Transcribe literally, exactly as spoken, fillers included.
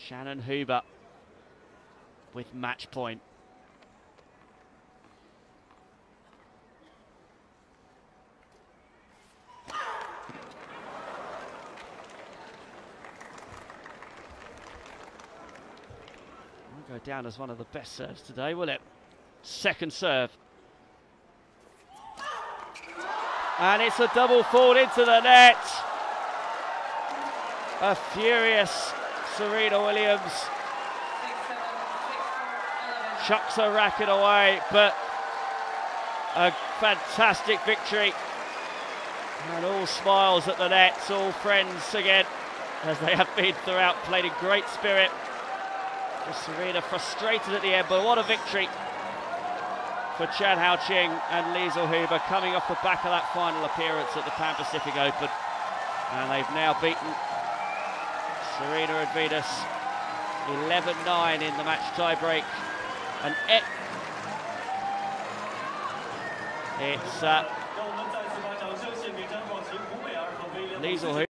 Shannon Huber with match point. Won't go down as one of the best serves today, will it? Second serve. And it's a double fault into the net. A furious Serena Williams chucks her racket away, but a fantastic victory. And all smiles at the nets, all friends again, as they have been throughout, played in great spirit. Just Serena frustrated at the end, but what a victory for Chan Hao-ching and Liesl Huber, coming off the back of that final appearance at the Pan Pacific Open. And they've now beaten Serena and Venus eleven nine in the match tiebreak. And it, it's uh, Liesl